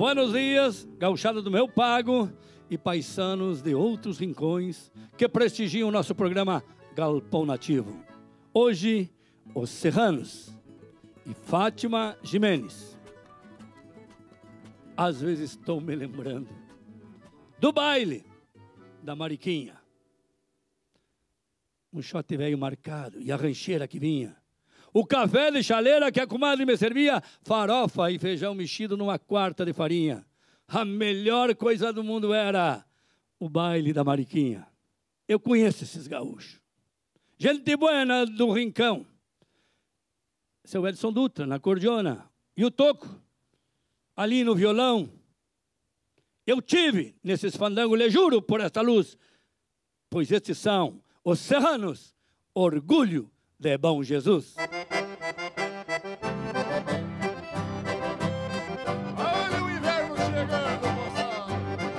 Buenos dias, gauchada do meu pago e paisanos de outros rincões que prestigiam o nosso programa Galpão Nativo. Hoje, os Serranos e Fátima Jimenez. Às vezes estou me lembrando do baile da Mariquinha. Um shot velho marcado e a rancheira que vinha. O café de chaleira que a comadre me servia, farofa e feijão mexido numa quarta de farinha. A melhor coisa do mundo era o baile da Mariquinha. Eu conheço esses gaúchos. Gente buena do rincão. Seu Edson Dutra na acordeona. E o Toco, ali no violão. Eu tive nesses fandangos, lhe juro por esta luz, pois estes são os serranos, orgulho de Bom Jesus. Olha o inverno chegando, moçada.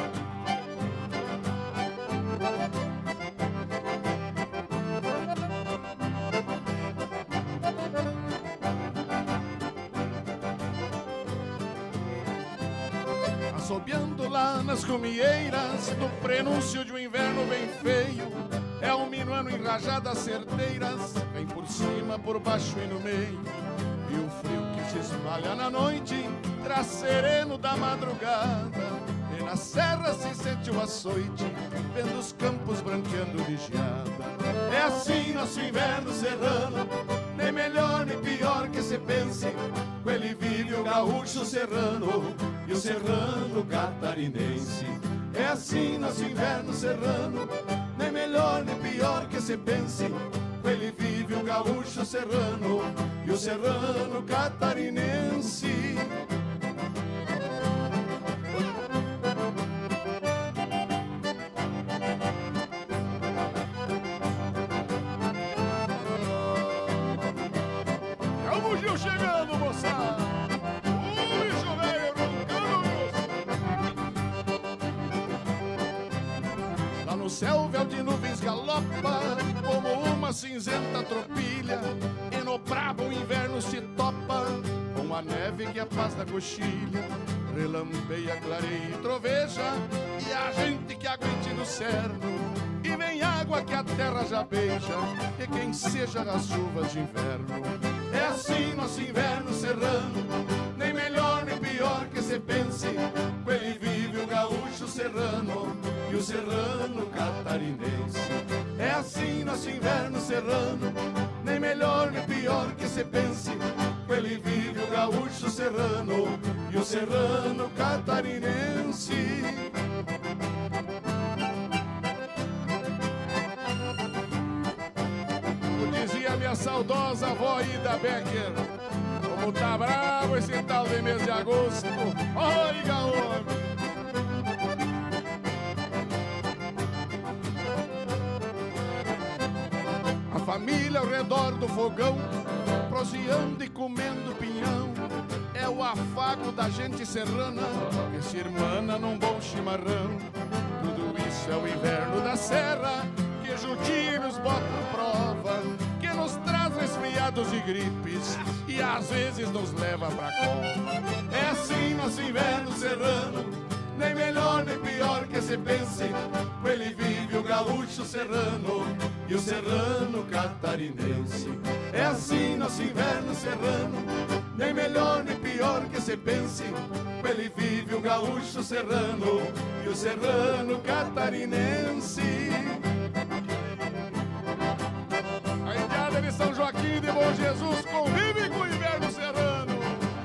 Assobiando lá nas cumieiras, no prenúncio de um inverno bem feio, é um minuano enrajado às certeiras, vem por cima, por baixo e no meio. E o frio que se espalha na noite traz sereno da madrugada. E na serra se sente o açoite, vendo os campos branqueando de geada. É assim nosso inverno serrano, nem melhor nem pior que se pense. Com ele vive o gaúcho serrano e o serrano catarinense. É assim nosso inverno serrano, nem melhor nem pior que se pense. Com ele vive o gaúcho serrano e o serrano catarinense. É o bugio chegando, moçada. O bicho velho roncando. Lá no céu, véu de nuvens galopa como uma cinzenta tropilha, e no brabo o inverno se topa com a neve que é a paz da coxilha. Relampeia, clareia e troveja, e a gente que aguente no cerno. E vem água que a terra já beija, e quem seja nas chuvas de inverno. É assim nosso inverno serrano, nem melhor nem pior que se pense. Com ele vive o gaúcho serrano e o serrano catarinense. É assim nosso inverno serrano, nem melhor nem pior que se pense. Com ele vive o gaúcho serrano e o serrano catarinense. Eu dizia minha saudosa avó Ida Becker, como tá bravo esse tal de mês de agosto. Oi, homem! A família ao redor do fogão, proseando e comendo pinhão, é o afago da gente serrana que se irmana num bom chimarrão. Tudo isso é o inverno da serra que judia e nos bota à prova, que nos traz resfriados e gripes e às vezes nos leva pra cova. É assim nosso inverno serrano, nem melhor nem pior que se pense. Com ele vive o gaúcho serrano e o serrano catarinense. É assim nosso inverno serrano, nem melhor nem pior que se pense. Com ele vive o gaúcho serrano e o serrano catarinense. A indiada de São Joaquim de Bom Jesus convive com o inverno serrano.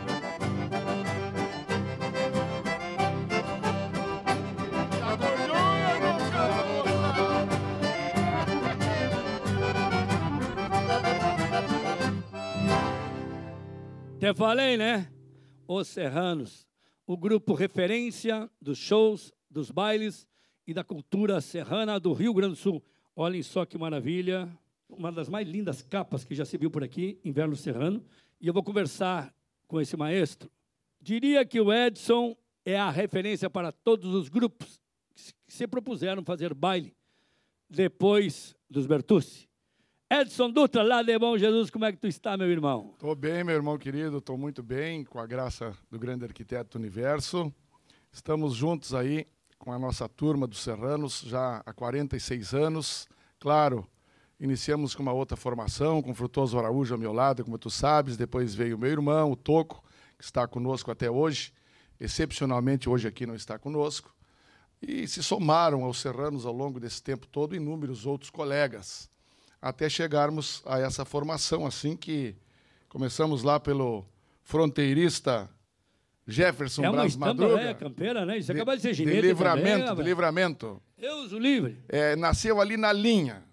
Te falei, né? Os Serranos, o grupo referência dos shows, dos bailes e da cultura serrana do Rio Grande do Sul. Olhem só que maravilha, uma das mais lindas capas que já se viu por aqui, Inverno Serrano. E eu vou conversar com esse maestro. Diria que o Edson é a referência para todos os grupos que se propuseram fazer baile depois dos Bertucci. Edson Dutra, lá de Bom Jesus, como é que tu está, meu irmão? Estou bem, meu irmão querido, estou muito bem, com a graça do grande arquiteto do universo. Estamos juntos aí com a nossa turma dos Serranos já há 46 anos. Claro, iniciamos com uma outra formação, com o Frutuoso Araújo ao meu lado, como tu sabes. Depois veio o meu irmão, o Toco, que está conosco até hoje. Excepcionalmente, hoje aqui não está conosco. E se somaram aos Serranos ao longo desse tempo todo inúmeros outros colegas, até chegarmos a essa formação, assim que começamos lá pelo fronteirista Jefferson Braz Madruga. É campeira, né? Isso acaba de ser ginete de Livramento, também, de Livramento. Deus o livre. Nasceu ali na linha.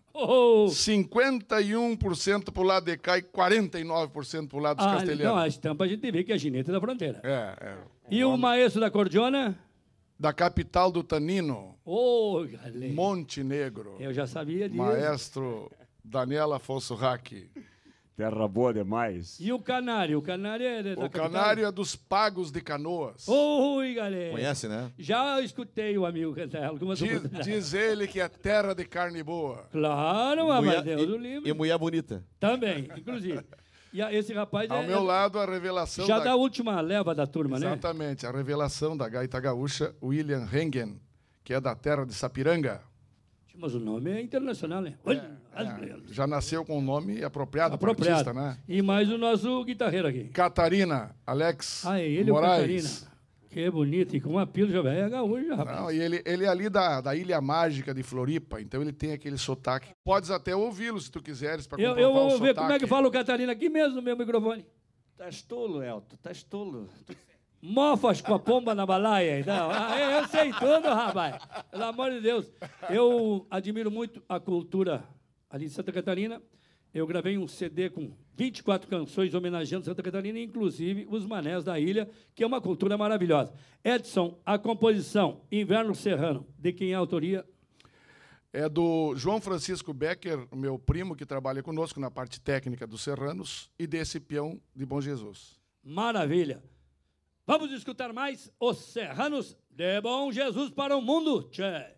51% para o lado de cá e 49% para o lado dos castelhanos. Então, a estampa a gente vê que é ginete da fronteira. E o maestro da cordiona? Da capital do Tanino. Galera. Montenegro. Eu já sabia disso. Maestro Daniel Afonso Raque. Terra boa demais. E o canário? O canário é da O canário é dos Pagos de Canoas. Galera. Conhece, né? Já escutei o amigo cantar algumas oportunidades. Diz ele que é terra de carne boa. Claro, mas Deus do livre. E mulher bonita. Também, inclusive. E esse rapaz Ao meu lado, a revelação já da última leva da turma, Exatamente, a revelação da gaita gaúcha, William Hengen, que é da terra de Sapiranga. Mas o nome é internacional, né? Já nasceu com o nome apropriado para o artista, né? E mais o nosso guitarreiro aqui. Catarina, Alex ele Moraes. É o Catarina. Que bonito, e com uma pílula já é gaúcha, rapaz. Não, e ele é ali da Ilha Mágica de Floripa, então ele tem aquele sotaque. Podes até ouvi-lo, se tu quiseres, para comprovar eu vou o ver sotaque. como é que fala o Catarina aqui mesmo no meu microfone. Tá tolo, Elton, tá tolo. Mofas com a pomba na balaia, então. Eu sei tudo, rapaz. Pelo amor de Deus. Eu admiro muito a cultura ali de Santa Catarina. Eu gravei um CD com 24 canções homenageando Santa Catarina, inclusive os manés da ilha, que é uma cultura maravilhosa. Edson, a composição Inverno Serrano, de quem é a autoria? É do João Francisco Becker, meu primo, que trabalha conosco na parte técnica dos Serranos, e desse peão de Bom Jesus. Maravilha. Vamos escutar mais os Serranos de Bom Jesus para o mundo. Tchê.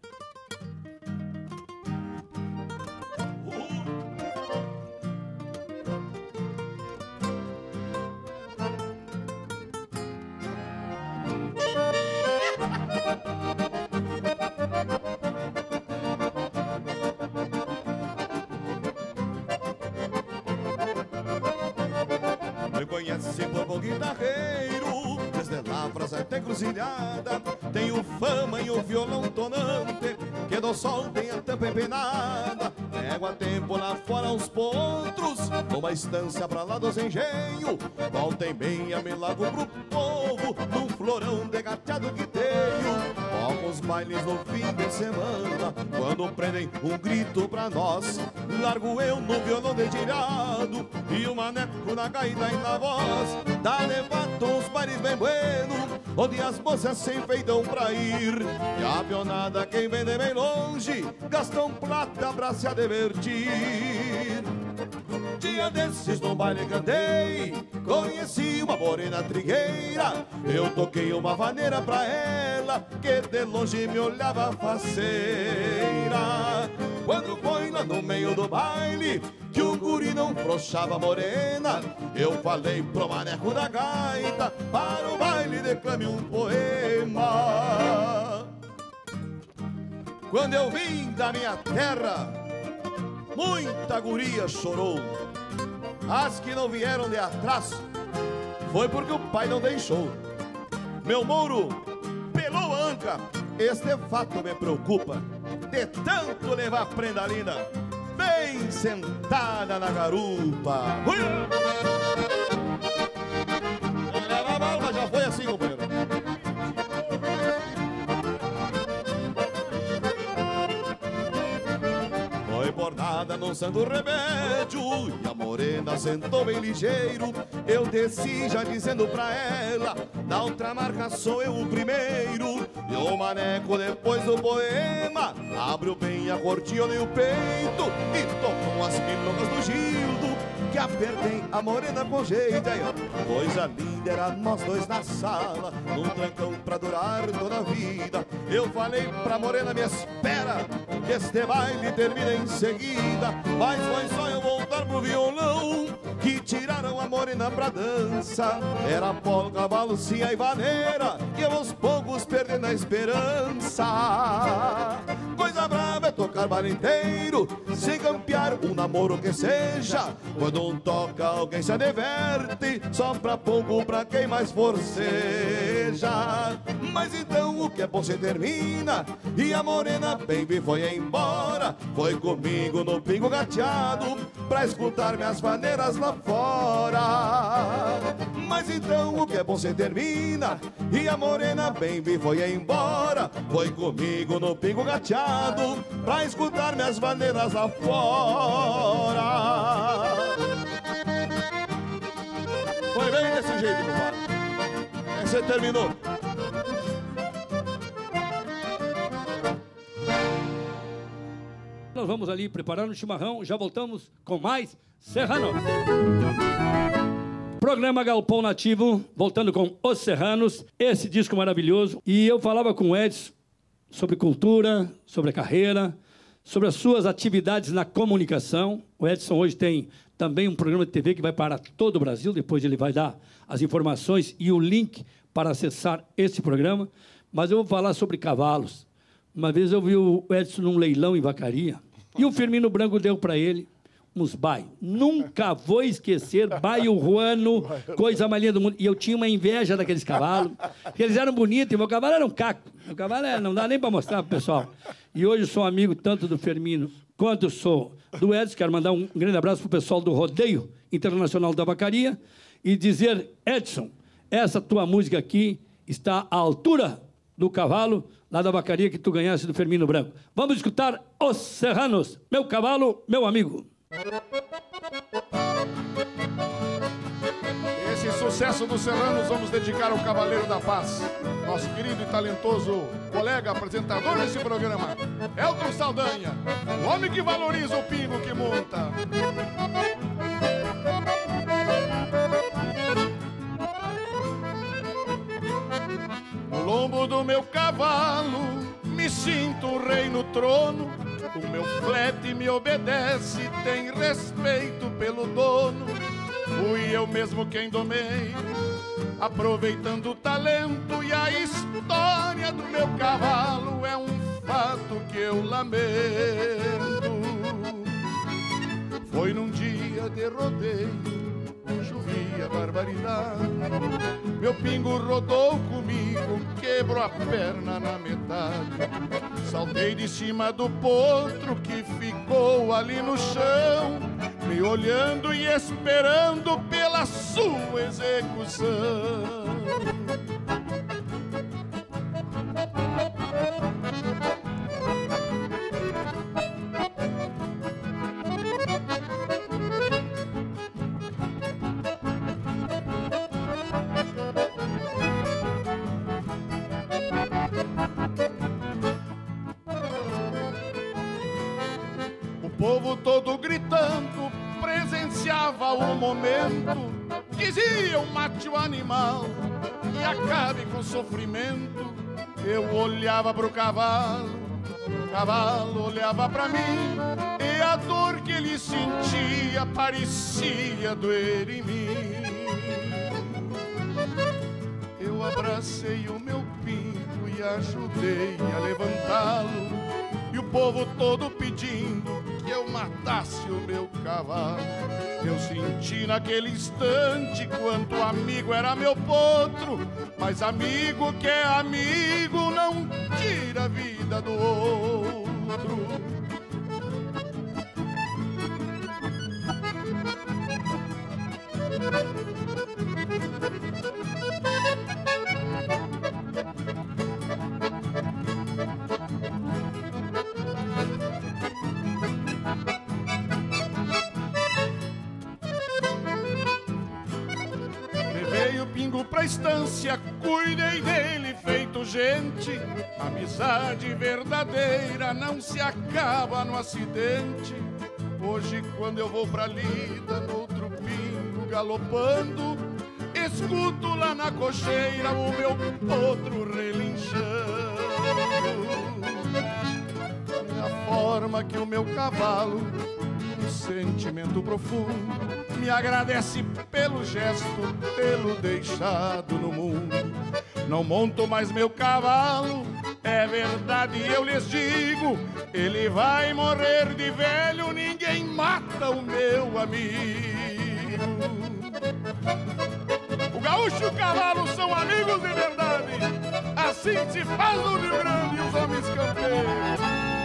Me conhece por guitarreiro, desde Lavras até Cruzilhada. Tenho fama em um violão tonante, que do sol tem a tampa empenada. Pego a tempo lá fora uns potros, numa estância pra lá dos engenhos. Volta e meia me largo pro povo, num florão de gateado que tenho. Toco os bailes no fim de semana, quando prendem um grito pra nós. Largo eu no violão dedilhado e o maneco na gaita e na voz. Dá levato uns bailes bem buenos, onde as moças se enfeitam pra ir. E a pionada quem vende bem longe, gastam plata pra se divertir. Dia desses no baile cantei, conheci uma morena trigueira. Eu toquei uma vaneira pra ela, que de longe me olhava faceira. Quando foi lá no meio do baile, que o guri não frouxava morena, eu falei pro maneco da gaita, para o baile declame um poema. Quando eu vim da minha terra, muita guria chorou. As que não vieram de atrás foi porque o pai não deixou. Meu mouro pelou a anca, este fato me preocupa, de tanto levar prenda linda bem sentada na garupa. Já foi assim, companheiro. Foi bordada num santo remédio e a morena sentou bem ligeiro. Eu desci já dizendo pra ela, na outra marca sou eu o primeiro. E o maneco depois do poema abriu bem a cortina e o peito e tocou as milongas do Gildo, que apertem a morena com jeito. Aí, ó, coisa linda era nós dois na sala, num trancão pra durar toda a vida. Eu falei pra morena, me espera, que este baile termina em seguida. Mas foi só eu voltar pro violão, que tiraram a morena morena pra dança. Era polo, cavalo, cia e vaneira, e eu aos poucos perdendo a esperança. Coisa brava é tocar bar inteiro, sem campear um namoro que seja. Quando um toca, alguém se adverte, só pra pouco pra quem mais forceja. Mas então o que é bom se termina, e a morena baby foi embora. Foi comigo no pingo gateado, pra escutar minhas maneiras lá fora. Mas então o que é bom se termina, e a morena baby foi embora. Foi comigo no pingo gateado, pra escutar minhas maneiras lá fora. Foi bem desse jeito, compadre. Você terminou. Nós vamos ali preparar um chimarrão, já voltamos com mais Serranos. Programa Galpão Nativo, voltando com Os Serranos, esse disco maravilhoso. E eu falava com o Edson sobre cultura, sobre a carreira, sobre as suas atividades na comunicação. O Edson hoje tem também um programa de TV que vai para todo o Brasil, depois ele vai dar as informações e o link para acessar esse programa. Mas eu vou falar sobre cavalos. Uma vez eu vi o Edson num leilão em Vacaria e o Firmino Branco deu para ele uns baio. Nunca vou esquecer, baio ruano, coisa mais linda do mundo. E eu tinha uma inveja daqueles cavalos, porque eles eram bonitos e meu cavalo era um caco. Meu cavalo não dá nem para mostrar pro pessoal. E hoje eu sou amigo tanto do Firmino quanto sou do Edson. Quero mandar um grande abraço pro pessoal do Rodeio Internacional da Vacaria e dizer, Edson, essa tua música aqui está à altura do cavalo lá da Vacaria que tu ganhaste do Firmino Branco. Vamos escutar Os Serranos, meu cavalo, meu amigo. Esse sucesso dos Serranos vamos dedicar ao Cavaleiro da Paz, nosso querido e talentoso colega apresentador desse programa, Elton Saldanha, o homem que valoriza o pingo que monta. No lombo do meu cavalo me sinto rei no trono. O meu flete me obedece, tem respeito pelo dono. Fui eu mesmo quem domei, aproveitando o talento. E a história do meu cavalo é um fato que eu lamento. Foi num dia de rodeio, chovia barbaridade. Meu pingo rodou comigo, quebrou a perna na metade. Saltei de cima do potro que ficou ali no chão, me olhando e esperando pela sua execução. O povo todo gritando presenciava o momento. Diziam, mate o animal e acabe com o sofrimento. Eu olhava pro cavalo, o cavalo olhava pra mim, e a dor que ele sentia parecia doer em mim. Eu abracei o meu pingo e ajudei a levantá-lo, e o povo todo pedindo que eu matasse o meu cavalo. Eu senti naquele instante quanto amigo era meu potro, mas amigo que é amigo não tira a vida do outro. Pra estância, cuidei dele feito gente. Amizade verdadeira não se acaba no acidente. Hoje quando eu vou pra lida, no outro pingo galopando, escuto lá na cocheira o meu potro relinchando. É a forma que o meu cavalo, um sentimento profundo, me agradece pelo gesto, pelo deixado no mundo. Não monto mais meu cavalo, é verdade, eu lhes digo, ele vai morrer de velho, ninguém mata o meu amigo. O gaúcho e o cavalo são amigos de verdade, assim se faz no Rio Grande os homens campeiros.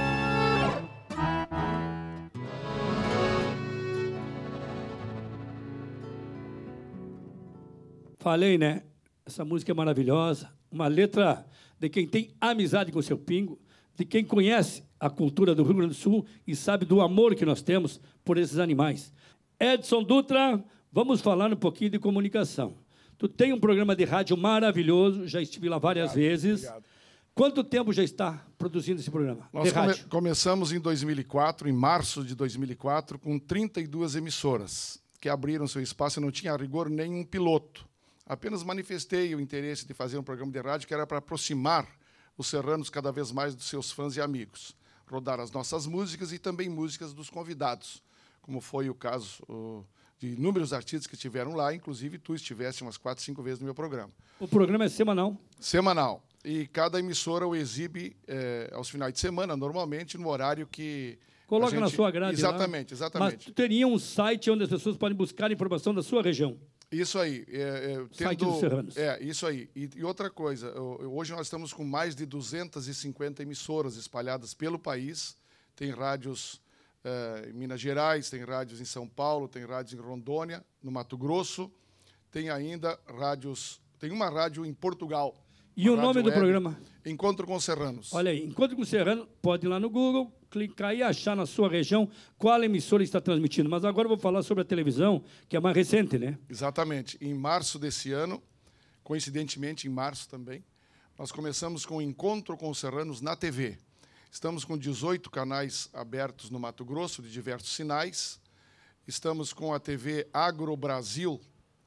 Falei, né? Essa música é maravilhosa, uma letra de quem tem amizade com o seu pingo, de quem conhece a cultura do Rio Grande do Sul e sabe do amor que nós temos por esses animais. Edson Dutra, vamos falar um pouquinho de comunicação. Tu tem um programa de rádio maravilhoso, já estive lá várias vezes. Obrigado. Quanto tempo já está produzindo esse programa? Nós começamos em 2004, em março de 2004, com 32 emissoras que abriram seu espaço e não tinha a rigor nenhum piloto. Apenas manifestei o interesse de fazer um programa de rádio que era para aproximar os serranos cada vez mais dos seus fãs e amigos. Rodar as nossas músicas e também músicas dos convidados, como foi o caso de inúmeros artistas que estiveram lá, inclusive tu estiveste umas 4, 5 vezes no meu programa. O programa é semanal? Semanal. E cada emissora o exibe aos finais de semana, normalmente no horário que... Coloca na sua grade. Exatamente, lá. exatamente. Mas tu teria um site onde as pessoas podem buscar informação da sua região? Isso aí. Site dos Serranos. Isso aí. E outra coisa, hoje nós estamos com mais de 250 emissoras espalhadas pelo país. Tem rádios em Minas Gerais, tem rádios em São Paulo, tem rádios em Rondônia, no Mato Grosso. Tem ainda rádios... Tem uma rádio em Portugal. E o nome do programa? Encontro com Serranos. Olha aí, Encontro com Serranos, pode ir lá no Google, clicar e achar na sua região qual emissora está transmitindo. Mas agora eu vou falar sobre a televisão, que é mais recente, né? Exatamente. Em março desse ano, coincidentemente em março também, nós começamos com o Encontro com Serranos na TV. Estamos com 18 canais abertos no Mato Grosso, de diversos sinais. Estamos com a TV Agrobrasil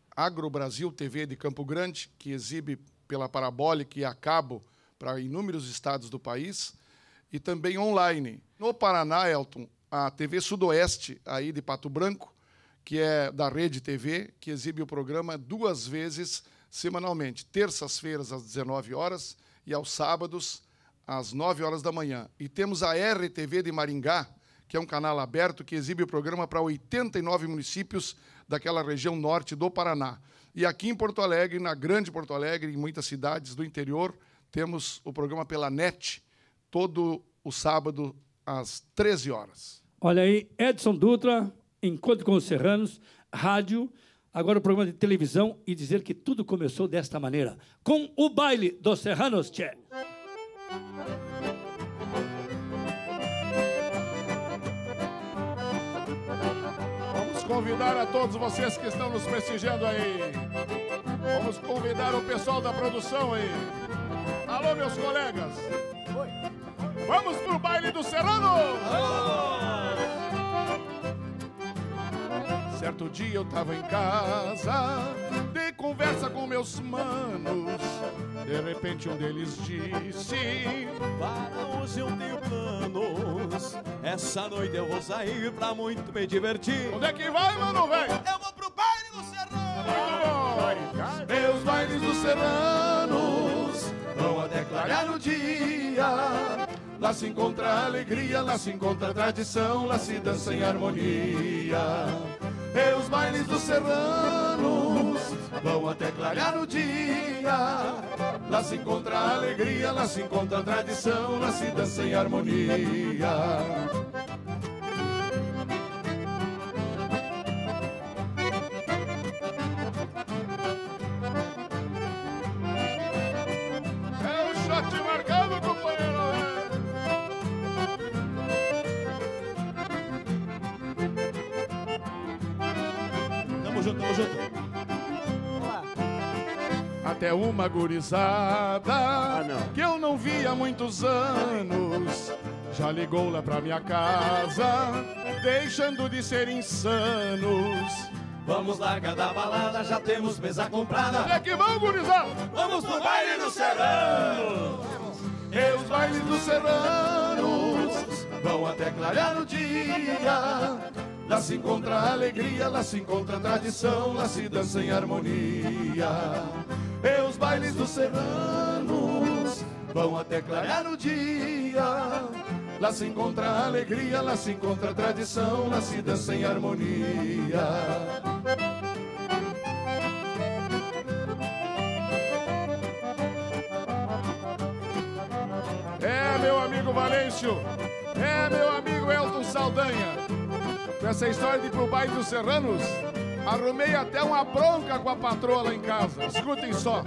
TV de Campo Grande, que exibe pela parabólica e a cabo para inúmeros estados do país, e também online. No Paraná, Elton, a TV Sudoeste, aí de Pato Branco, que é da Rede TV, que exibe o programa 2 vezes semanalmente, terças-feiras às 19 horas e aos sábados às 9 horas da manhã. E temos a RTV de Maringá, que é um canal aberto que exibe o programa para 89 municípios daquela região norte do Paraná. E aqui em Porto Alegre, na Grande Porto Alegre, em muitas cidades do interior, temos o programa pela NET, todo o sábado, às 13 horas. Olha aí, Edson Dutra, Encontro com os Serranos, rádio, agora o programa de televisão, e dizer que tudo começou desta maneira, com o baile dos Serranos, tchê. Convidar a todos vocês que estão nos prestigiando aí. Vamos convidar o pessoal da produção aí. Alô, meus colegas. Oi. Vamos pro baile do Serrano. Certo dia eu tava em casa, de conversa com meus manos. De repente um deles disse: para hoje eu tenho planos, essa noite eu vou sair pra muito me divertir. Onde é que vai, mano, velho? Eu vou pro baile do Serrano. Muito bom. Meus bailes dos Serranos vão até clarear no dia. Lá se encontra a alegria, lá se encontra a tradição, lá se dança em harmonia. Meus bailes dos Serranos vão até clarear no dia. Lá se encontra a alegria, lá se encontra a tradição, lá se dança em harmonia. É o shot marcado, companheiro. Tamo junto, tamo junto. Até uma gurizada que eu não vi há muitos anos já ligou lá pra minha casa, deixando de ser insanos. Vamos largar da balada, já temos mesa comprada. É que vão, gurizada! Vamos pro baile do Serrano. E os bailes dos Serranos vão até clarear no dia. lá se encontra a alegria, lá se encontra a tradição, lá se dança em harmonia. E os bailes dos serranos vão até clarear o dia. Lá se encontra a alegria, lá se encontra a tradição, lá se dança em harmonia. É, meu amigo Valêncio, é, meu amigo Elton Saldanha. Com essa história de ir pro baile dos serranos, arrumei até uma bronca com a patroa lá em casa. Escutem só.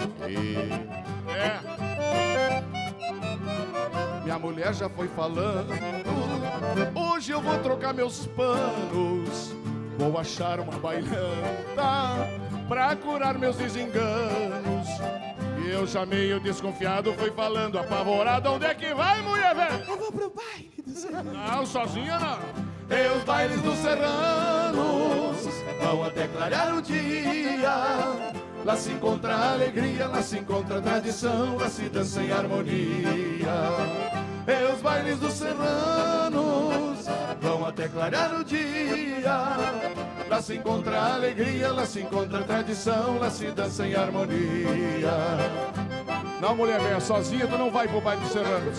Minha mulher já foi falando, hoje eu vou trocar meus panos, vou achar uma bailanta pra curar meus desenganos. E eu já meio desconfiado fui falando, apavorado, onde é que vai, mulher velha? Eu vou pro baile dos serranos. Não, sozinha não. E os bailes dos serranos vão até clarear o dia. Lá se encontra a alegria, lá se encontra a tradição, lá se dança em harmonia. E os bailes dos serranos vão até clarear o dia. Lá se encontra a alegria, lá se encontra a tradição, lá se dança em harmonia. Não, mulher velha, sozinha tu não vai pro baile dos serranos.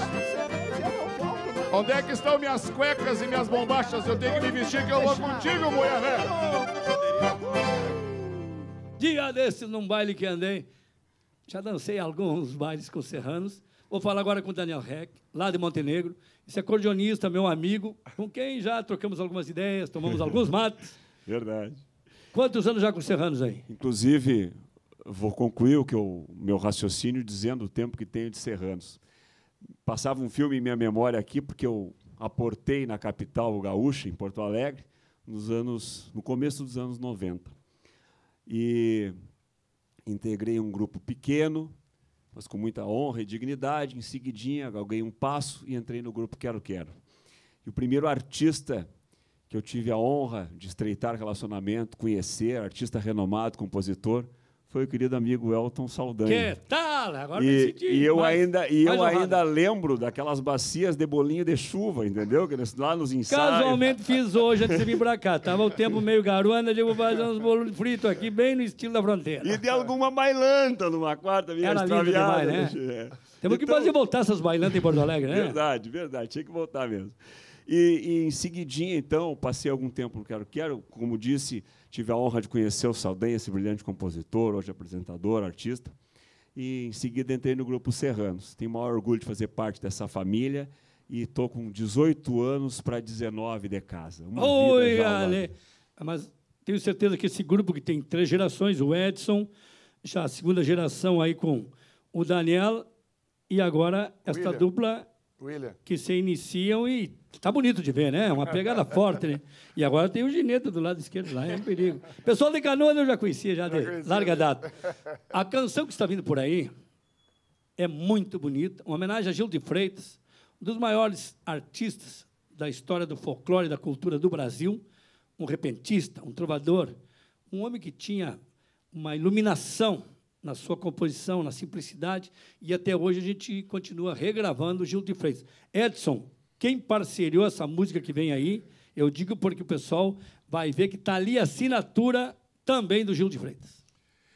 Onde é que estão minhas cuecas e minhas bombachas? Eu tenho que me vestir que eu vou contigo, mulher velha. Dia desses, num baile que andei, já dancei alguns bailes com serranos. Vou falar agora com o Daniel Reck, lá de Montenegro. Esse acordeonista, meu amigo, com quem já trocamos algumas ideias, tomamos alguns mates. Verdade. Quantos anos já com serranos aí? Inclusive, vou concluir o meu raciocínio dizendo o tempo que tenho de serranos. Passava um filme em minha memória aqui, porque eu aportei na capital gaúcha, em Porto Alegre, no começo dos anos 90. E integrei um grupo pequeno, mas com muita honra e dignidade. Em seguidinha, galguei um passo e entrei no grupo Quero Quero. E o primeiro artista que eu tive a honra de estreitar relacionamento, conhecer, artista renomado, compositor, foi o querido amigo Elton Saldanha. Que tal? Agora E eu ainda lembro daquelas bacias de bolinho de chuva, entendeu? Que lá nos ensaios. Casualmente fiz hoje, antes de vir pra cá. Tava o tempo meio garoando, eu digo, vou fazer uns bolos fritos aqui, bem no estilo da fronteira. E de alguma bailanta numa quarta, meio extraviada. Demais, né? Temos que fazer voltar essas bailantas em Porto Alegre, né? Verdade, verdade. Tinha que voltar mesmo. E em seguidinha, então, passei algum tempo no Quero Quero. Como disse, tive a honra de conhecer o Saldanha, esse brilhante compositor, hoje apresentador, artista. E, em seguida, entrei no Grupo Serranos. Tenho o maior orgulho de fazer parte dessa família e estou com 18 anos para 19 de casa. Oi, Ale! Mas tenho certeza que esse grupo que tem 3 gerações, o Edson, já a segunda geração aí com o Daniel, e agora esta dupla que se iniciam e está bonito de ver, né? Uma pegada forte, né? E agora tem o Gineta do lado esquerdo lá, é um perigo. Pessoal de Canoas eu já conhecia, já de larga data. A canção que está vindo por aí é muito bonita, uma homenagem a Gil de Freitas, um dos maiores artistas da história do folclore e da cultura do Brasil, um repentista, um trovador, um homem que tinha uma iluminação na sua composição, na simplicidade, e até hoje a gente continua regravando o Gil de Freitas. Edson, quem parceriou essa música que vem aí, eu digo porque o pessoal vai ver que está ali a assinatura também do Gil de Freitas.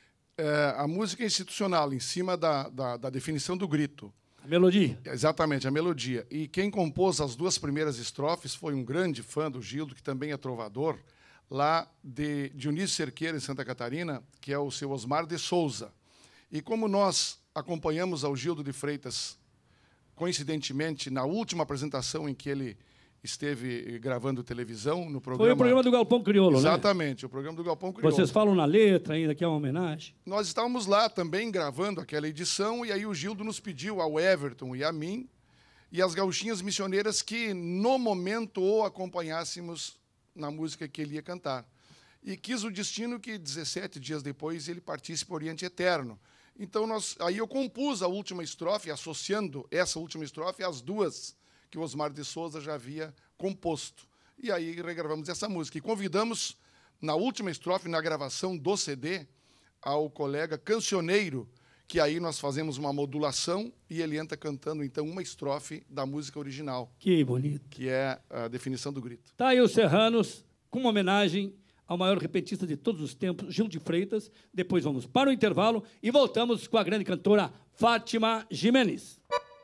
A música é institucional, em cima da definição do grito. A melodia. Exatamente, a melodia. E quem compôs as 2 primeiras estrofes foi um grande fã do Gildo, que também é trovador, lá de Dionísio Cerqueira, em Santa Catarina, que é o seu Osmar de Souza. E como nós acompanhamos ao Gildo de Freitas, coincidentemente, na última apresentação em que ele esteve gravando televisão, no programa... Foi o programa do Galpão Crioulo, né? Exatamente, o programa do Galpão Crioulo. Vocês falam na letra ainda, que é uma homenagem? Nós estávamos lá também gravando aquela edição, e aí o Gildo nos pediu, ao Everton e a mim, e as gauchinhas missioneiras, que, no momento, o acompanhássemos na música que ele ia cantar. E quis o destino que, 17 dias depois, ele partisse para o Oriente Eterno. Então, aí eu compus a última estrofe, associando essa última estrofe às 2 que o Osmar de Souza já havia composto. E aí regravamos essa música. E convidamos, na última estrofe, na gravação do CD, ao colega cancioneiro, que aí nós fazemos uma modulação e ele entra cantando, então, uma estrofe da música original. Que bonito. Que é a definição do grito. Tá aí os serranos, com uma homenagem ao maior repentista de todos os tempos, Gil de Freitas. Depois vamos para o intervalo e voltamos com a grande cantora Fátima Jimenez.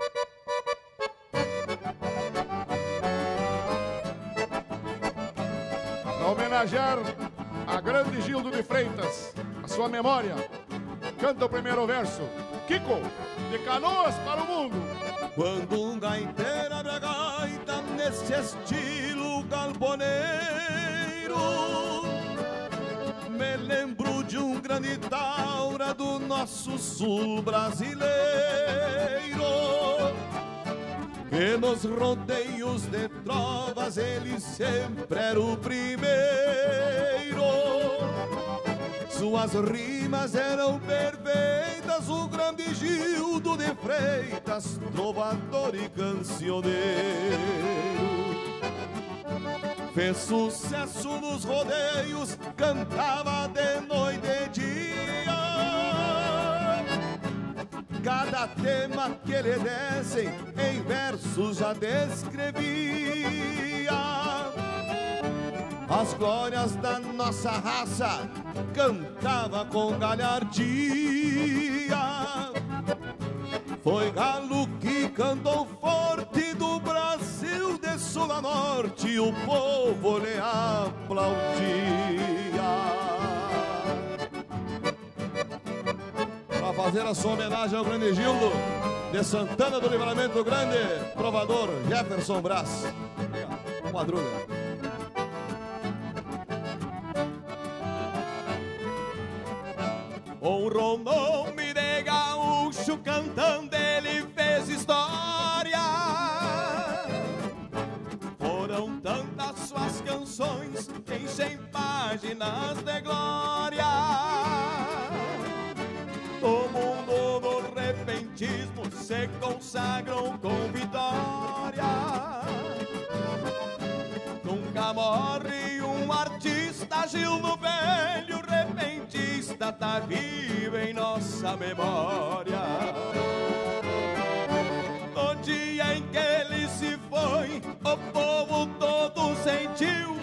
Para homenagear a grande Gildo de Freitas, a sua memória, canta o primeiro verso. Kiko, de Canoas para o mundo. Quando um gaiteiro abre a gaita nesse estilo galponeiro, me lembro de um grande taura do nosso sul brasileiro, que nos rodeios de trovas ele sempre era o primeiro. Suas rimas eram perfeitas, o grande Gildo de Freitas, trovador e cancioneiro. Fez sucesso nos rodeios, cantava de noite e dia. Cada tema que lhe dessem, em versos já descrevia. As glórias da nossa raça cantava com galhardia. Foi galo que cantou forte do Brasil de sul a norte, o povo lhe aplaudia. Para fazer a sua homenagem ao grande Gildo de Santana do Livramento Grande, trovador Jefferson Brás. Madruga. Um nome de gaúcho cantando ele fez história. Foram tantas suas canções que enchem páginas de glória. O mundo do repentismo se consagrou com vitória. Nunca morre um artista, Gildo velho repentista, tá vivo em nossa memória. No dia em que ele se foi, o povo todo sentiu.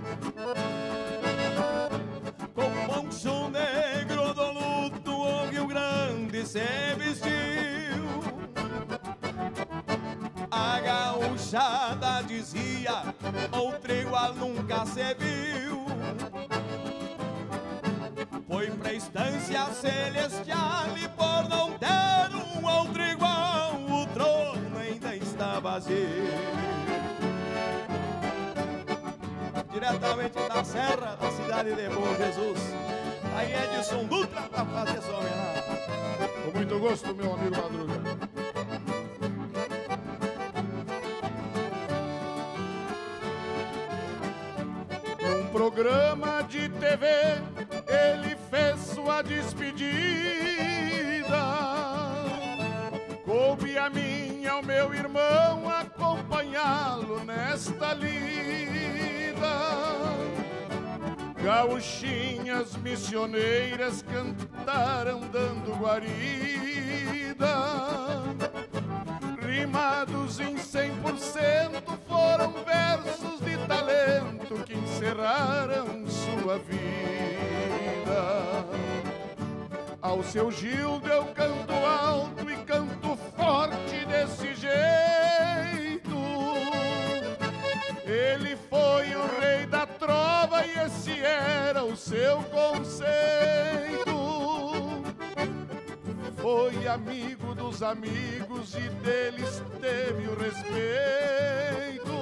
Com poncho negro do luto, o Rio Grande se vestiu. A gauchada dizia, outro igual nunca se viu. Foi pra estância celestial e por não ter um outro igual, o trono ainda está vazio. Diretamente da serra da cidade de Bom Jesus, aí Edson Dutra pra fazer sua homenagem. Com muito gosto, meu amigo Madruga. Num programa de TV ele fez sua despedida. Coube a mim e ao meu irmão acompanhá-lo nesta lida. Gauchinhas missioneiras cantaram dando guarida, rimados em 100% foram versos de talento que encerraram sua vida. Ao seu Gildo eu canto alto e canto forte desse jeito. Ele foi o rei da trova e esse era o seu conceito. Foi amigo dos amigos e deles teve o respeito.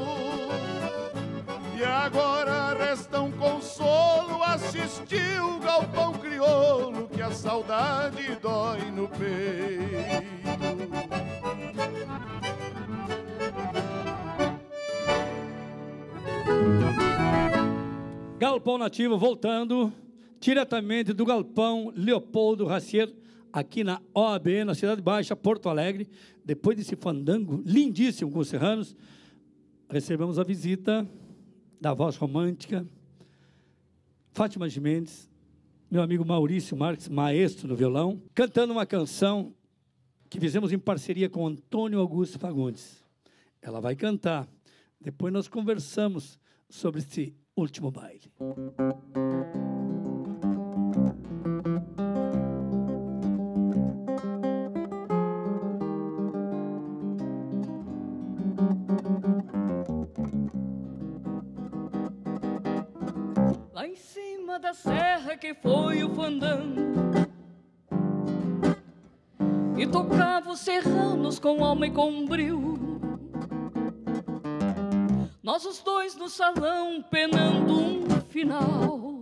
E agora resta um consolo, assistir o galpão crioulo, que a saudade dói no peito. Galpão Nativo voltando diretamente do Galpão Leopoldo Racier, aqui na OAB, na Cidade Baixa, Porto Alegre. Depois desse fandango lindíssimo com os serranos, recebemos a visita da voz romântica, Fátima Jimenez, meu amigo Maurício Marques, maestro no violão, cantando uma canção que fizemos em parceria com Antônio Augusto Fagundes. Ela vai cantar. Depois nós conversamos sobre esse Último Baile. Lá em cima da serra que foi o fandango, e tocava os serranos com alma e com bril. Nós os dois no salão penando um final,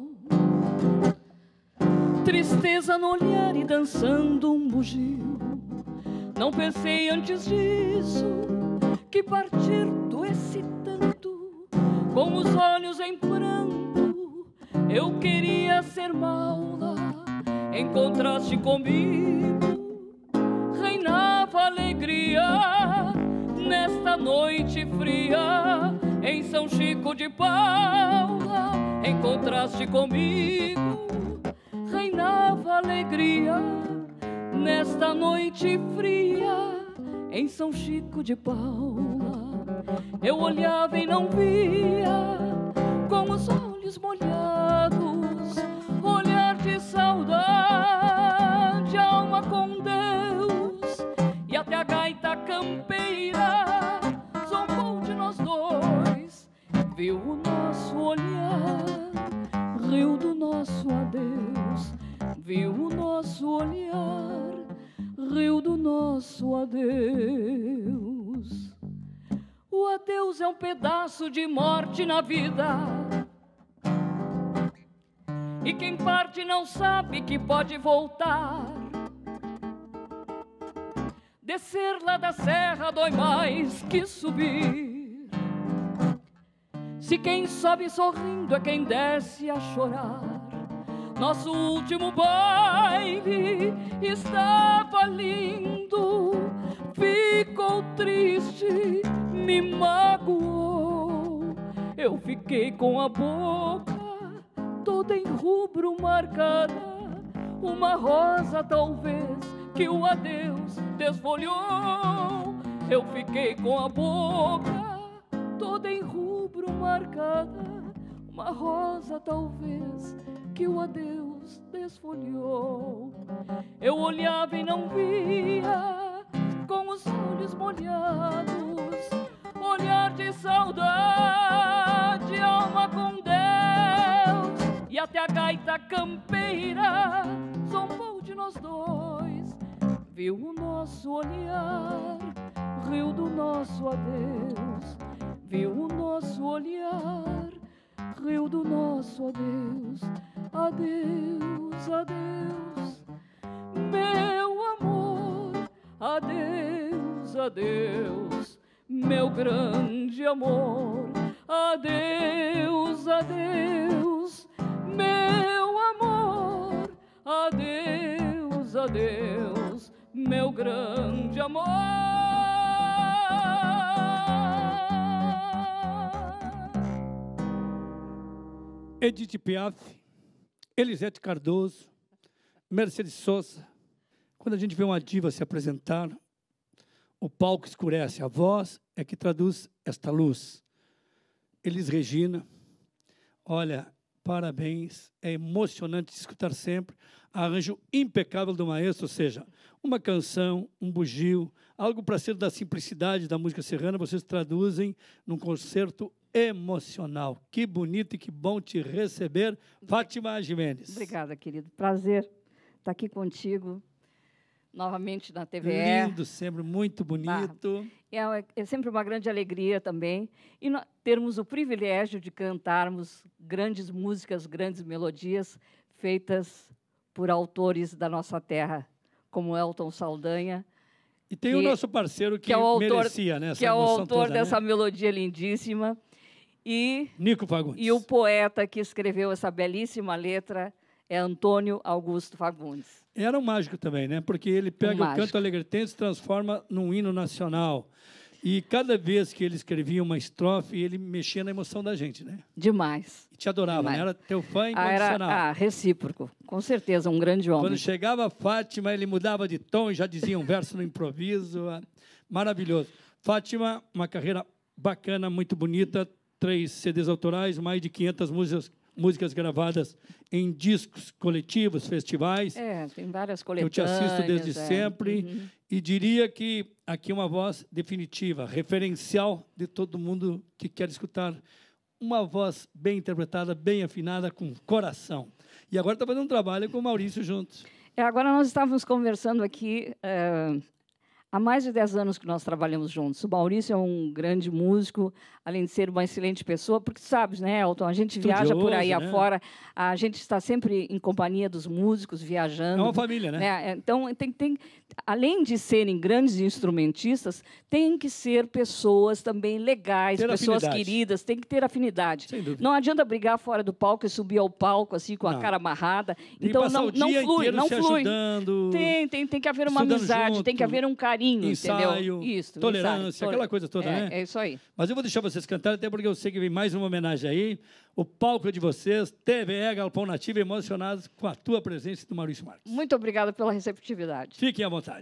tristeza no olhar e dançando um bugio. Não pensei antes disso que partir doesse tanto, com os olhos em pranto. Eu queria ser maula, em contraste comigo reinava alegria nesta noite fria em São Chico de Paula. Em contraste comigo reinava alegria nesta noite fria em São Chico de Paula. Eu olhava e não via, com os olhos molhados, olhar de saudade, alma com Deus. E até a gaita campeira zombou de nós dois, viu o nosso olhar, riu do nosso adeus. Viu o nosso olhar, riu do nosso adeus. O adeus é um pedaço de morte na vida, e quem parte não sabe que pode voltar. Descer lá da serra dói mais que subir, se quem sobe sorrindo é quem desce a chorar. Nosso último baile estava lindo, ficou triste, me magoou. Eu fiquei com a boca toda em rubro marcada, uma rosa talvez que o adeus desfolhou. Eu fiquei com a boca toda em rubro marcada, uma rosa talvez que o adeus desfolhou. Eu olhava e não via, com os olhos molhados, olhar de saudade, alma com Deus. E até a gaita campeira zombou de nós dois, viu o nosso olhar, riu do nosso adeus. Viu o nosso olhar, riu do nosso adeus. Adeus, adeus, meu amor. Adeus, adeus, meu grande amor. Adeus, adeus, meu amor. Adeus, adeus, meu grande amor. Edith Piaf, Elisete Cardoso, Mercedes Sosa. Quando a gente vê uma diva se apresentar, o palco escurece, a voz é que traduz esta luz. Elis Regina, olha, parabéns, é emocionante escutar sempre. Arranjo impecável do maestro, ou seja, uma canção, um bugio, algo para ser da simplicidade da música serrana, vocês traduzem num concerto emocional. Que bonito e que bom te receber, Fátima Gimenez. Obrigada, querido. Prazer estar aqui contigo, novamente na TVE. Lindo, sempre muito bonito. É sempre uma grande alegria também. E termos o privilégio de cantarmos grandes músicas, grandes melodias, feitas por autores da nossa terra, como Elton Saldanha. E tem o nosso parceiro que é o autor, merecia, né, essa que é o autor toda, dessa né? melodia lindíssima. E Nico Fagundes. E o poeta que escreveu essa belíssima letra é Antônio Augusto Fagundes. Era um mágico também, né? Porque ele pega o canto alegretense e transforma num hino nacional. E cada vez que ele escrevia uma estrofe, ele mexia na emoção da gente, né? Demais. E te adorava, demais. Né? Era teu fã incondicional. Era recíproco. Com certeza, um grande homem. Quando chegava a Fátima, ele mudava de tom e já dizia um verso no improviso. Maravilhoso. Fátima, uma carreira bacana, muito bonita. 3 CDs autorais, mais de 500 músicas gravadas em discos coletivos, festivais. Tem várias Eu coletâneas. te assisto desde sempre e diria que aqui uma voz definitiva, referencial de todo mundo que quer escutar uma voz bem interpretada, bem afinada, com coração. E agora está fazendo um trabalho com o Maurício juntos. Agora nós estávamos conversando aqui, há mais de 10 anos que nós trabalhamos juntos. O Maurício é um grande músico, além de ser uma excelente pessoa, porque sabes, né, Elton, a gente viaja por aí afora, a gente está sempre em companhia dos músicos, viajando. É uma família, né? Então, além de serem grandes instrumentistas, tem que ser pessoas também legais, pessoas queridas, tem que ter afinidade. Sem dúvida. Não adianta brigar fora do palco e subir ao palco assim com a cara amarrada. Então, não flui, não flui. Ajudando, tem que haver uma amizade, junto, tem que haver um carinho, ensaio, entendeu? Isso, tolerância, aquela coisa toda, né? É isso aí. Mas eu vou deixar vocês cantarem, até porque eu sei que vem mais uma homenagem aí. O palco é de vocês, TVE, Galpão Nativa, emocionados com a tua presença e do Maurício Marques. Muito obrigada pela receptividade. Fiquem à vontade.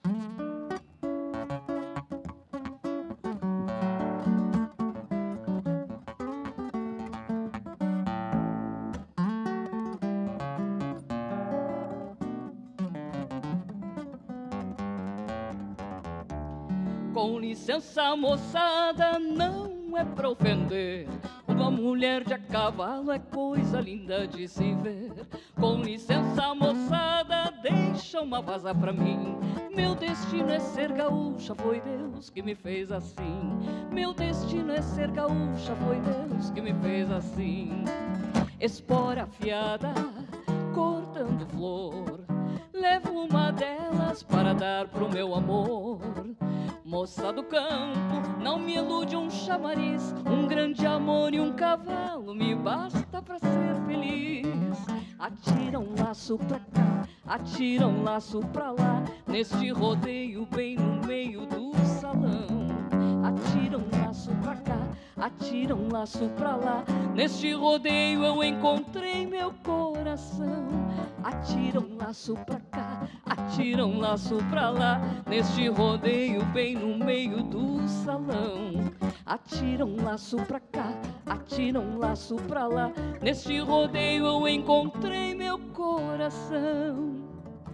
Com licença, moçada, não é pra ofender. Uma mulher de a cavalo é coisa linda de se ver. Com licença, moçada, deixa uma vaza pra mim. Meu destino é ser gaúcha, foi Deus que me fez assim. Meu destino é ser gaúcha, foi Deus que me fez assim. Espora afiada, cortando flor, levo uma delas para dar pro meu amor. Moça do campo, não me ilude um chamariz, um grande amor e um cavalo me basta pra ser feliz. Atira um laço pra cá, atira um laço pra lá, neste rodeio bem no meio do salão. Atira um laço pra cá, atira um laço pra lá, neste rodeio eu encontrei meu coração. Atira um laço pra cá, atira um laço pra lá, neste rodeio bem no meio do salão. Atira um laço pra cá, atira um laço pra lá, neste rodeio eu encontrei meu coração.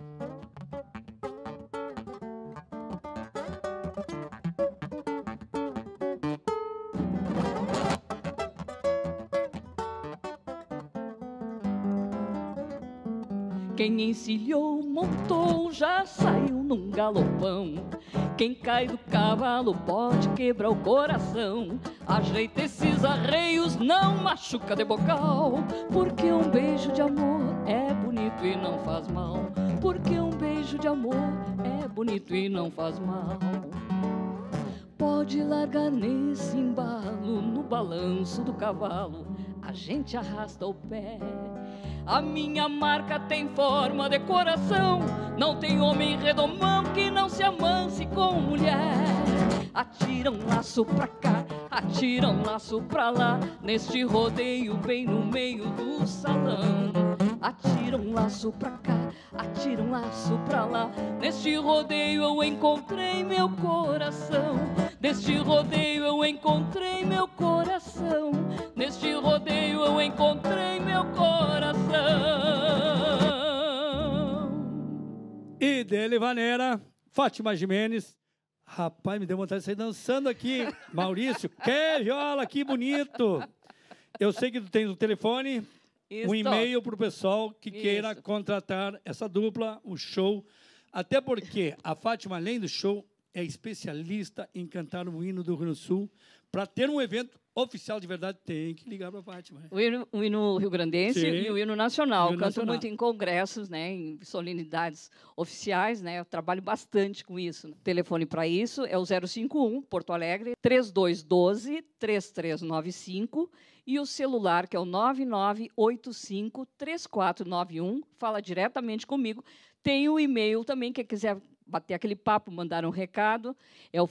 Quem encilhou, montou, já saiu num galopão. Quem cai do cavalo pode quebrar o coração. Ajeita esses arreios, não machuca de bocal, porque um beijo de amor é bonito e não faz mal. Porque um beijo de amor é bonito e não faz mal. Pode largar nesse embalo, no balanço do cavalo, a gente arrasta o pé. A minha marca tem forma de coração, não tem homem redomão que não se amance com mulher. Atira um laço pra cá, atira um laço pra lá, neste rodeio bem no meio do salão. Atira um laço pra cá, atira um laço pra lá, neste rodeio eu encontrei meu coração. Neste rodeio eu encontrei meu coração. Neste rodeio eu encontrei meu coração. E dele, maneira, Fátima Jimenez. Rapaz, me deu vontade de sair dançando aqui. Maurício, que viola, que bonito. Eu sei que tu tens o telefone, um e-mail para o pessoal que queira contratar essa dupla, o show. Até porque a Fátima, além do show, é especialista em cantar o hino do Rio Grande do Sul. Para ter um evento oficial de verdade, tem que ligar para a Fátima. O hino rio-grandense e o hino nacional. Hino Canto nacional. muito em congressos, né, em solenidades oficiais. Né, eu trabalho bastante com isso. O telefone para isso é o 051, Porto Alegre, 3212-3395. E o celular, que é o 9985-3491. Fala diretamente comigo. Tem o e-mail também, quem quiser bater aquele papo, mandar um recado, é o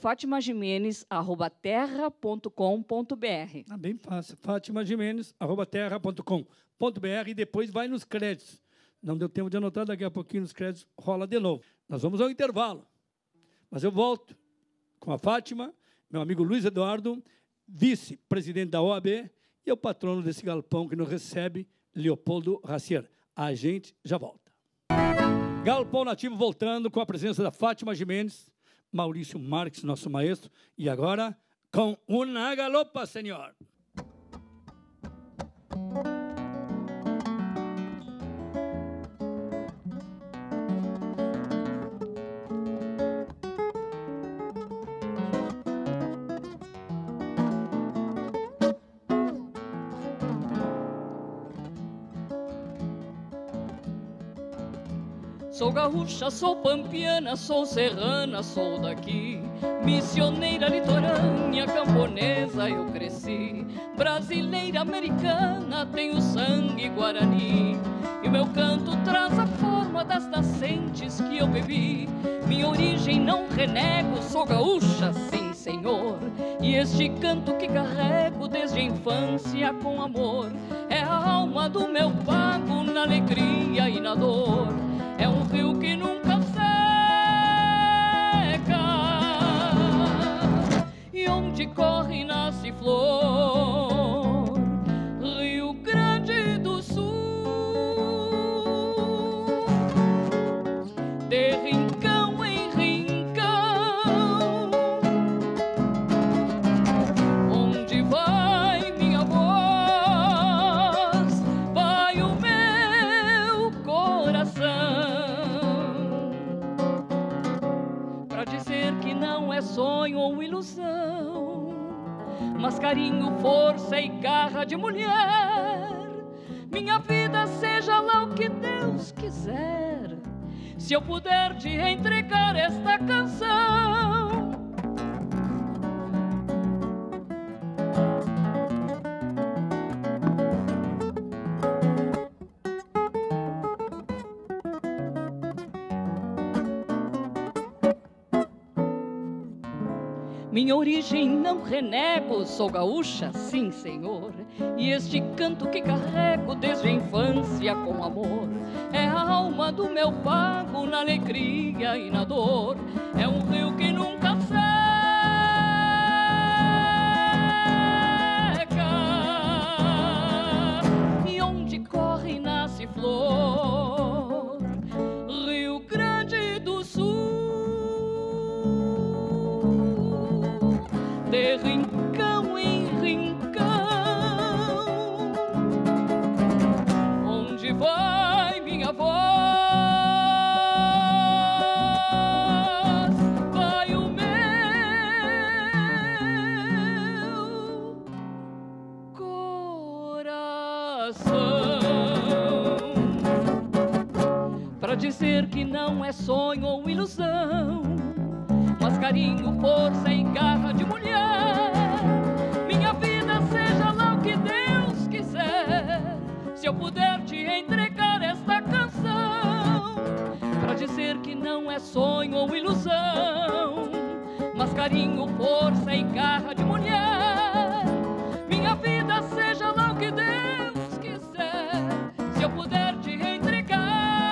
fatimajimenez@terra.com.br. Bem fácil, fatimajimenez@terra.com.br e depois vai nos créditos. Não deu tempo de anotar, daqui a pouquinho nos créditos rola de novo. Nós vamos ao intervalo, mas eu volto com a Fátima, meu amigo Luiz Eduardo, vice-presidente da OAB, e é o patrono desse galpão que nos recebe, Leopoldo Racier. A gente já volta. Galpão Nativo voltando com a presença da Fátima Gimenez, Maurício Marques, nosso maestro, e agora com Una Galopa, senhor. Sou gaúcha, sou pampiana, sou serrana, sou daqui. Missioneira litorânea, camponesa eu cresci. Brasileira, americana, tenho sangue guarani. E o meu canto traz a forma das nascentes que eu bebi. Minha origem não renego, sou gaúcha, sim senhor. E este canto que carrego desde a infância com amor é a alma do meu pago na alegria e na dor. É um rio que nunca seca e onde corre e nasce flor. Rio Grande do Sul, de rincão em rincão, onde vai minha voz, vai o meu coração. Que não é sonho ou ilusão, mas carinho, força e garra de mulher. Minha vida seja lá o que Deus quiser, se eu puder te entregar esta canção. Minha origem não renego, sou gaúcha, sim senhor. E este canto que carrego desde a infância com amor é a alma do meu pago na alegria e na dor. É um rio que nunca seca e onde corre e nasce flor. Rio Grande do Sul, de rincão em rincão, onde vai minha voz, vai o meu coração. Para dizer que não é sonho ou ilusão, mas carinho, força e garra de mulher. Minha vida seja lá o que Deus quiser, se eu puder te entregar esta canção. Pra dizer que não é sonho ou ilusão, mas carinho, força e garra de mulher. Minha vida seja lá o que Deus quiser, se eu puder te entregar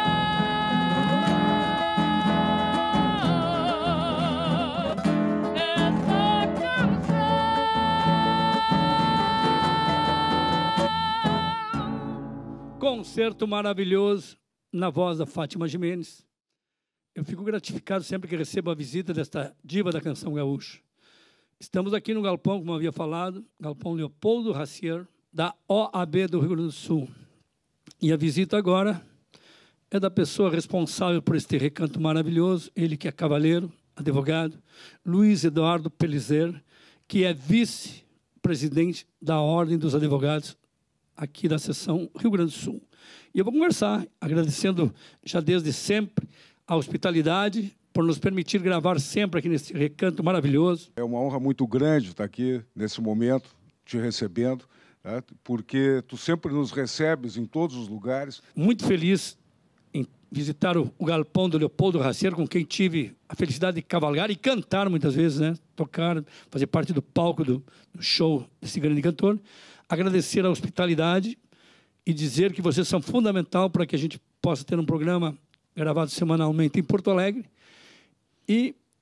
concerto maravilhoso na voz da Fátima Gimenez. Eu fico gratificado sempre que recebo a visita desta diva da canção gaúcha. Estamos aqui no galpão, como eu havia falado, galpão Leopoldo Racier, da OAB do Rio Grande do Sul. E a visita agora é da pessoa responsável por este recanto maravilhoso, ele que é cavaleiro, advogado, Luiz Eduardo Pelizer, que é vice-presidente da Ordem dos Advogados aqui da seção Rio Grande do Sul. E eu vou conversar, agradecendo já desde sempre a hospitalidade por nos permitir gravar sempre aqui nesse recanto maravilhoso. É uma honra muito grande estar aqui nesse momento, te recebendo, né, porque tu sempre nos recebes em todos os lugares. Muito feliz em visitar o galpão do Leopoldo Racier, com quem tive a felicidade de cavalgar e cantar muitas vezes, né? Tocar, fazer parte do palco do show desse grande cantor. Agradecer a hospitalidade e dizer que vocês são fundamental para que a gente possa ter um programa gravado semanalmente em Porto Alegre. E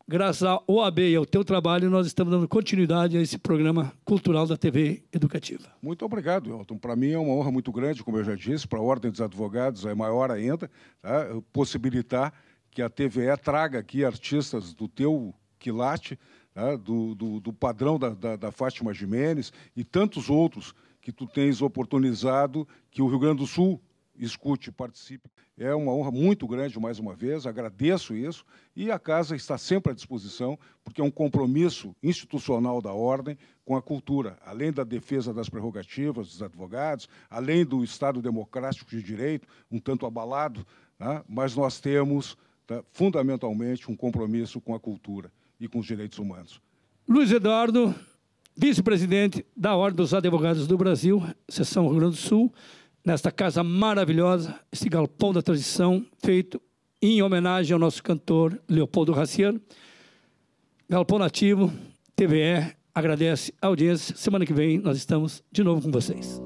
graças à OAB e ao teu trabalho, nós estamos dando continuidade a esse programa cultural da TV Educativa. Muito obrigado, Elton. Para mim é uma honra muito grande, como eu já disse, para a Ordem dos Advogados é maior ainda, tá? Possibilitar que a TVE traga aqui artistas do teu quilate, tá? do padrão da Fátima Gimenez e tantos outros que tu tens oportunizado, que o Rio Grande do Sul escute, participe. É uma honra muito grande, mais uma vez, agradeço isso, e a Casa está sempre à disposição, porque é um compromisso institucional da Ordem com a cultura, além da defesa das prerrogativas dos advogados, além do Estado democrático de direito, um tanto abalado, tá? Mas nós temos, tá, fundamentalmente, um compromisso com a cultura e com os direitos humanos. Luiz Eduardo, vice-presidente da Ordem dos Advogados do Brasil, seção Rio Grande do Sul, nesta casa maravilhosa, esse galpão da tradição, feito em homenagem ao nosso cantor Leopoldo Raciano. Galpão Nativo, TVE, agradece a audiência. Semana que vem nós estamos de novo com vocês.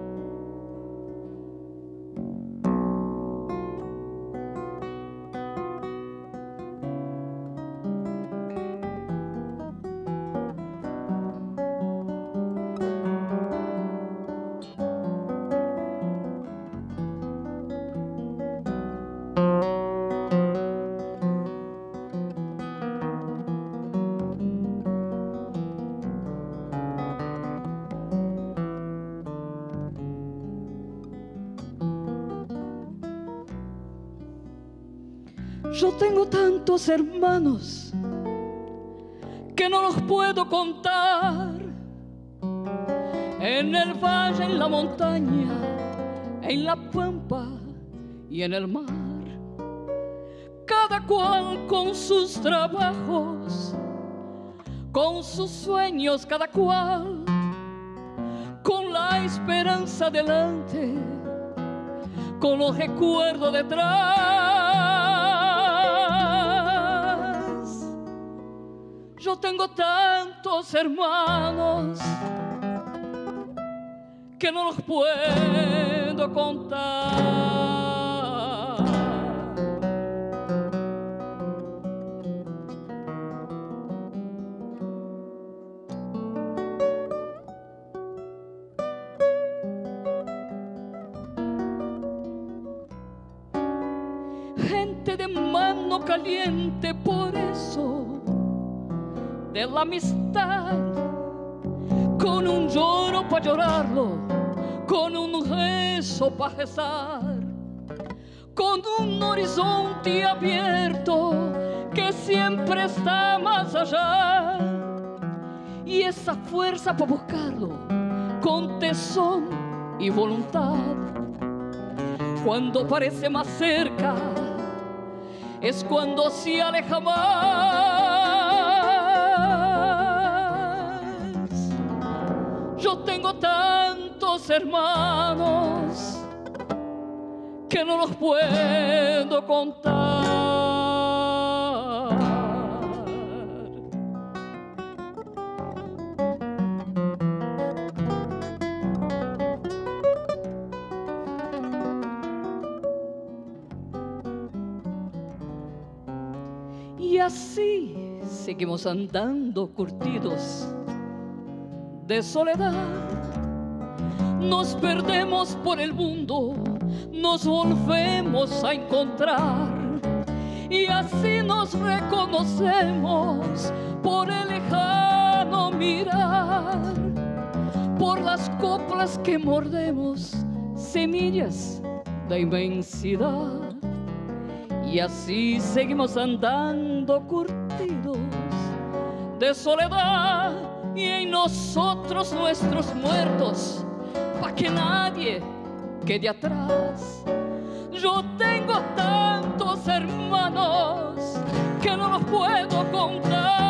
Yo tengo tantos hermanos que no los puedo contar, en el valle, en la montaña, en la pampa y en el mar, cada cual con sus trabajos, con sus sueños, cada cual con la esperanza delante, con los recuerdos detrás. Yo tengo tantos hermanos que no los puedo contar. Gente de mano caliente, por eso de la amistad, con un lloro para llorarlo, con un rezo para rezar, con un horizonte abierto que siempre está más allá, y esa fuerza para buscarlo con tesón y voluntad. Cuando parece más cerca es cuando se aleja más. Yo tengo tantos hermanos que no los puedo contar. Y así seguimos andando curtidos de soledad, nos perdemos por el mundo, nos volvemos a encontrar, y así nos reconocemos por el lejano mirar, por las coplas que mordemos, semillas de inmensidad. Y así seguimos andando curtidos de soledad, y en nosotros nuestros muertos, pa' que nadie quede atrás. Yo tengo tantos hermanos que no los puedo contar.